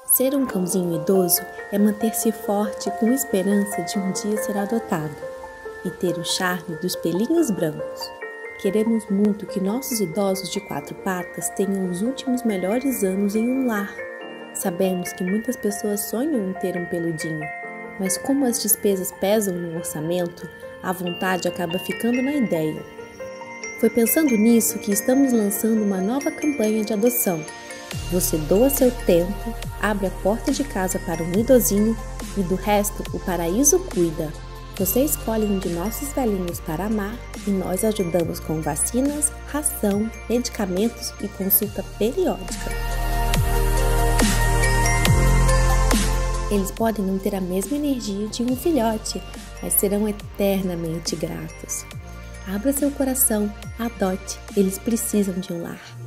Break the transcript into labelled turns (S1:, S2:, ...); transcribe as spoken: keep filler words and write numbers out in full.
S1: Ser um cãozinho idoso é manter-se forte com esperança de um dia ser adotado e ter o charme dos pelinhos brancos. Queremos muito que nossos idosos de quatro patas tenham os últimos melhores anos em um lar. Sabemos que muitas pessoas sonham em ter um peludinho, mas como as despesas pesam no orçamento, a vontade acaba ficando na ideia. Foi pensando nisso que estamos lançando uma nova campanha de adoção. Você doa seu tempo, abre a porta de casa para um idosinho e do resto o paraíso cuida. Você escolhe um de nossos velhinhos para amar e nós ajudamos com vacinas, ração, medicamentos e consulta periódica. Eles podem não ter a mesma energia de um filhote, mas serão eternamente gratos. Abra seu coração, adote, eles precisam de um lar.